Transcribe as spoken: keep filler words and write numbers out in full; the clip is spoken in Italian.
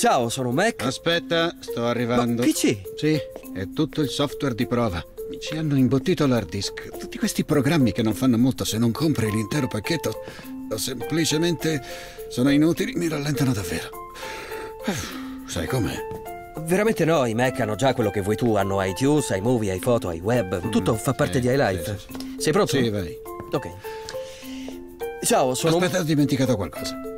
Ciao, sono Mac. Aspetta, sto arrivando. Ma P C? Sì, è tutto il software di prova. Ci hanno imbottito l'hard disk. Tutti questi programmi che non fanno molto se non compri l'intero pacchetto o semplicemente sono inutili, mi rallentano davvero. Sai com'è? Veramente no, i Mac hanno già quello che vuoi tu. Hanno iTunes, iMovie, iPhoto, iWeb. Tutto fa parte eh, di iLife. sì, sì. Sei pronto? Sì, vai. Ok. Ciao, sono... Aspetta, ho dimenticato qualcosa.